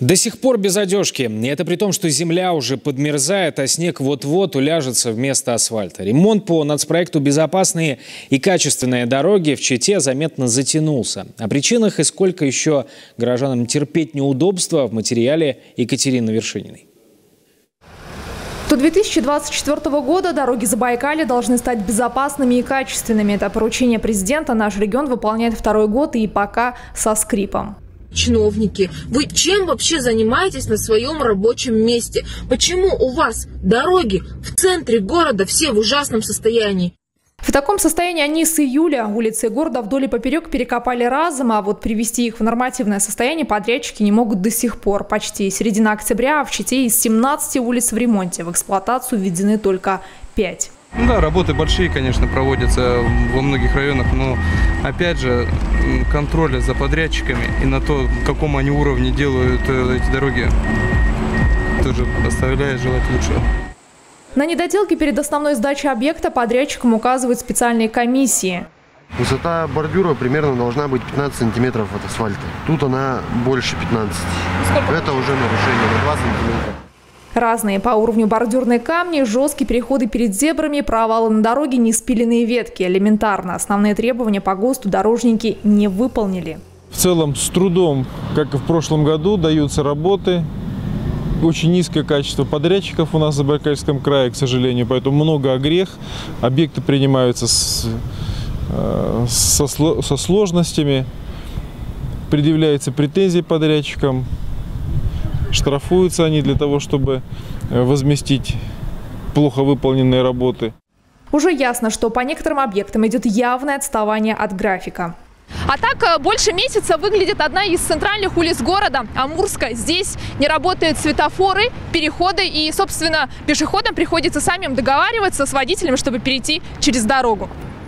До сих пор без одежки. И это при том, что земля уже подмерзает, а снег вот-вот уляжется вместо асфальта. Ремонт по нацпроекту «Безопасные и качественные дороги» в Чите заметно затянулся. О причинах и сколько еще горожанам терпеть неудобства в материале Екатерины Вершининой. До 2024 года дороги Забайкалья должны стать безопасными и качественными. Это поручение президента наш регион выполняет второй год и пока со скрипом. Чиновники, вы чем вообще занимаетесь на своем рабочем месте? Почему у вас дороги в центре города все в ужасном состоянии? В таком состоянии они с июля. Улицы города вдоль и поперек перекопали разом, а вот привести их в нормативное состояние подрядчики не могут до сих пор. Почти середина октября, а в Чите из 17 улиц в ремонте. В эксплуатацию введены только 5. Да, работы большие, конечно, проводятся во многих районах, но опять же контроля за подрядчиками и на то, в каком они уровне делают эти дороги, тоже оставляет желать лучшего. На недоделки перед основной сдачей объекта подрядчикам указывают специальные комиссии. Высота бордюра примерно должна быть 15 сантиметров от асфальта. Тут она больше 15. Это уже нарушение на 2 сантиметра. Разные по уровню бордюрные камни, жесткие переходы перед зебрами, провалы на дороге, неспиленные ветки. Элементарно. Основные требования по ГОСТу дорожники не выполнили. В целом с трудом, как и в прошлом году, даются работы. Очень низкое качество подрядчиков у нас в Забайкальском крае, к сожалению, поэтому много огрех. Объекты принимаются со сложностями, предъявляются претензии подрядчикам. Штрафуются они для того, чтобы возместить плохо выполненные работы. Уже ясно, что по некоторым объектам идет явное отставание от графика. А так больше месяца выглядит одна из центральных улиц города – Амурска. Здесь не работают светофоры, переходы и, собственно, пешеходам приходится самим договариваться с водителем, чтобы перейти через дорогу.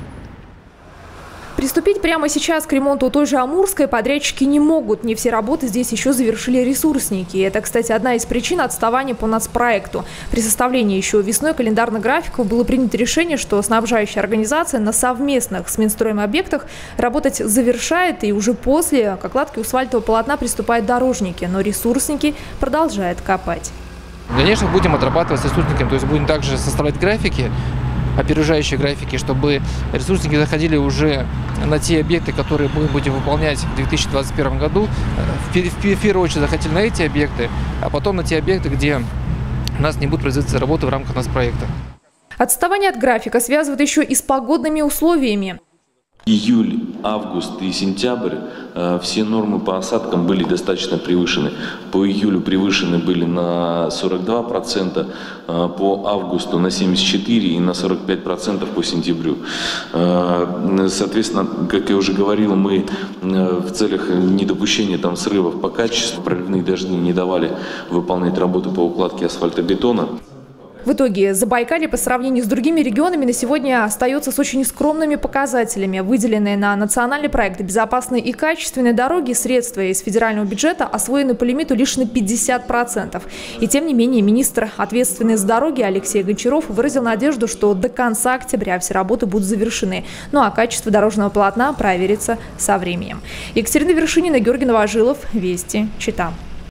Приступить прямо сейчас к ремонту той же Амурской подрядчики не могут. Не все работы здесь еще завершили ресурсники. Это, кстати, одна из причин отставания по нацпроекту. При составлении еще весной календарных графиков было принято решение, что снабжающая организация на совместных с Минстроем объектах работать завершает, и уже после к окладке асфальтового полотна приступают дорожники. Но ресурсники продолжают копать. Конечно, будем отрабатывать с ресурсниками, то есть будем также составлять графики, опережающие графики, чтобы ресурсники заходили уже на те объекты, которые мы будем выполнять в 2021 году. В первую очередь захотели на эти объекты, а потом на те объекты, где у нас не будут производиться работы в рамках нацпроекта. Отставание от графика связывают еще и с погодными условиями. Июль, август и сентябрь все нормы по осадкам были достаточно превышены. По июлю превышены были на 42%, по августу на 74% и на 45% по сентябрю. Соответственно, как я уже говорил, мы в целях недопущения там срывов по качеству, проливные дожди не давали выполнять работу по укладке асфальтобетона. В итоге Забайкалье по сравнению с другими регионами на сегодня остается с очень скромными показателями. Выделенные на национальный проект «Безопасные и качественные дороги» средства из федерального бюджета освоены по лимиту лишь на 50%. И тем не менее министр, ответственный за дороги Алексей Гончаров, выразил надежду, что до конца октября все работы будут завершены. Ну а качество дорожного полотна проверится со временем. Екатерина Вершинина, Георгий Новожилов, Вести, Чита.